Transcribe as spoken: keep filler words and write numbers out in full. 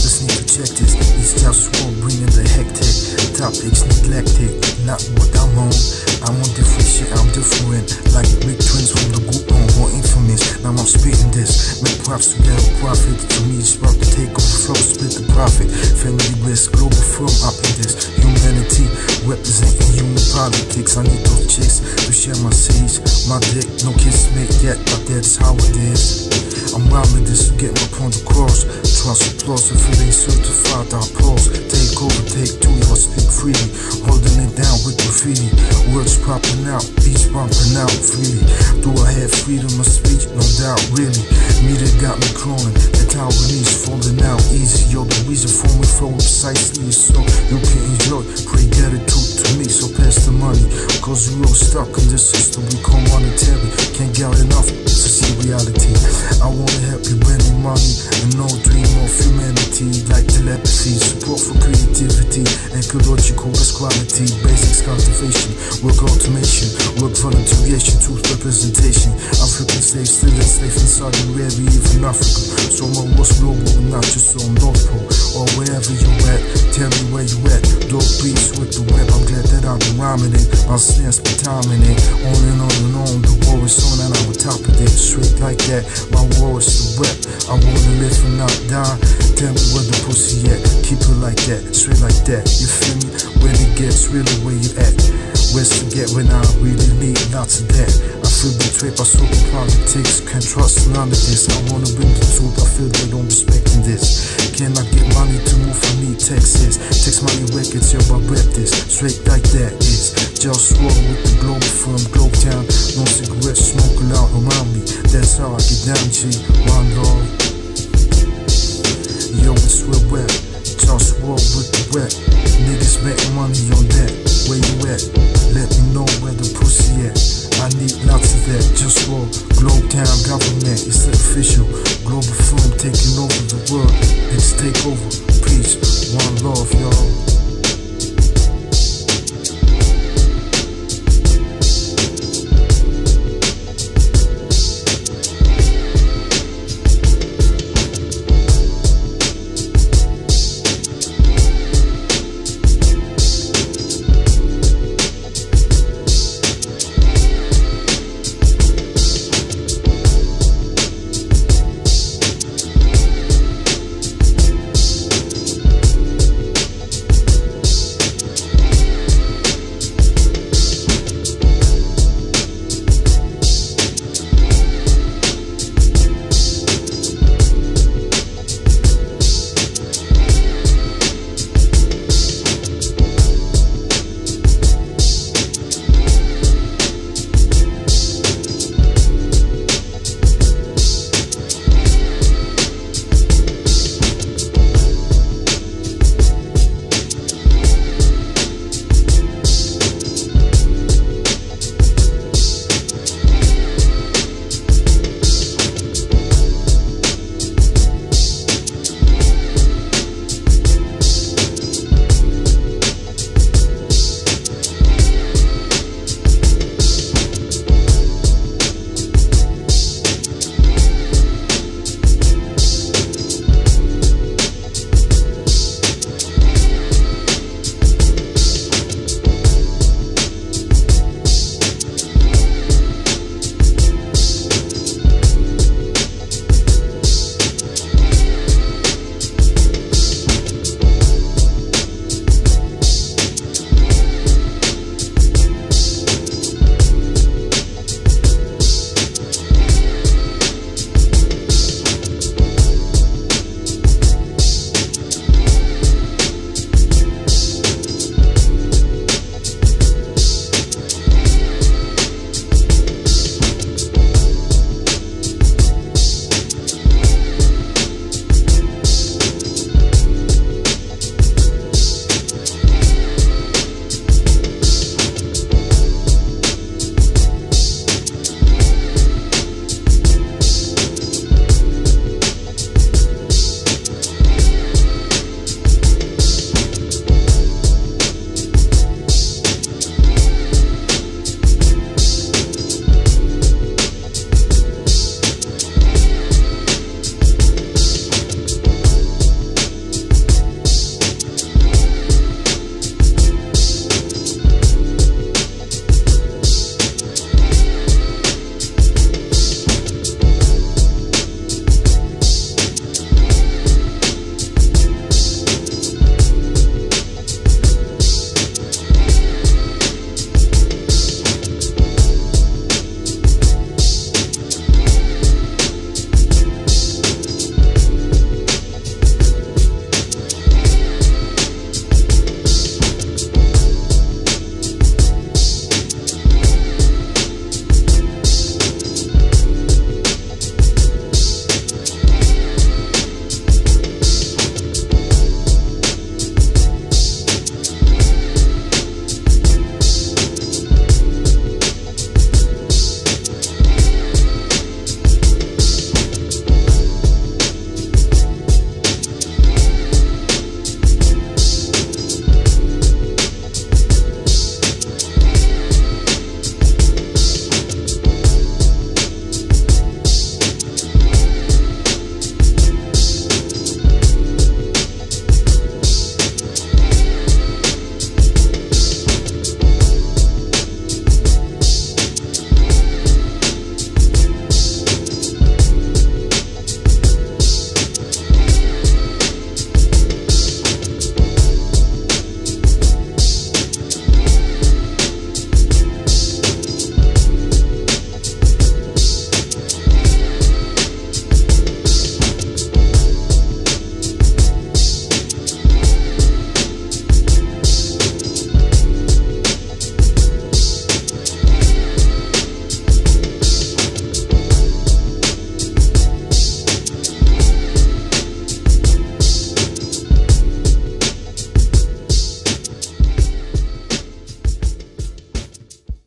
Just need to check this. These just won't bring in the hectic. Topics neglected, not what I'm on. I'm on different shit, I'm different. Like big twins from the group on, more infamous. Now I'm spitting this. Make props to get a profit. To me, it's about to take over flow, split the profit. Family bliss, global firm up in this. Humanity, representing human politics. I need those chicks to share my seeds. My dick, no kiss make yet, but that's how it is. I'm rhyming this to get my point across. Trust applause if it ain't certified, I pause. Take over, take two, y'all speak freely. Holding it down with graffiti. Words popping out, beats bumping out freely. Do I have freedom of speech? No doubt, really. Media got me crawling, the Taiwanese falling out easy. Yo, the reason for me flow precisely so you can enjoy. Pray gratitude to me, so pass the money. Cause we all stuck in this system we call monetary. Can't get enough to see reality. I wanna help you bring me money and no dream of humanity. Like telepathy, support for creativity, ecological quality, basics cultivation, work automation, work volunteeration, truth representation. African slaves still enslaved in Saudi Arabia, even Africa. So my was global and not just on North Pole or wherever you at. Tell me where you at. Dope beats with the web. I'm glad that I've been rhyming it. My snares be timing it. On and on and on. The war is on and I'm on top of it. Straight like that. My war is the web. I wanna live and not die. Tell me where the pussy at. Keep it like that. Straight like that. You feel me? When it gets really where you at. Where's to get when I really need lots of that. I feel betrayed by social politics. Can't trust none of this. I wanna bring the truth. I feel they don't respect in this. Can I get money to move? I need Texas. Text money records, yo, I rep this. Straight like that is just roll with the global firm, Globe Town. No cigarettes smoking out around me. That's how I get down, G. One love. Yo, it's real wet. Just roll with the wet. Niggas make money on that. Where you at? Let me know where the pussy at. I need lots of that. Just roll. Globe Town government, it's official. Global firm taking over the world. It's take over. Peace. One love, y'all.